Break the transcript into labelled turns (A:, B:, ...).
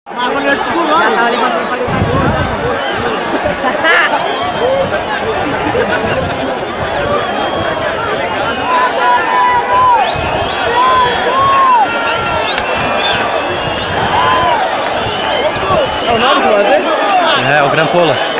A: Aku lihat seguro. Ya tahu 50 kali tadi.
B: É o Gran Pola.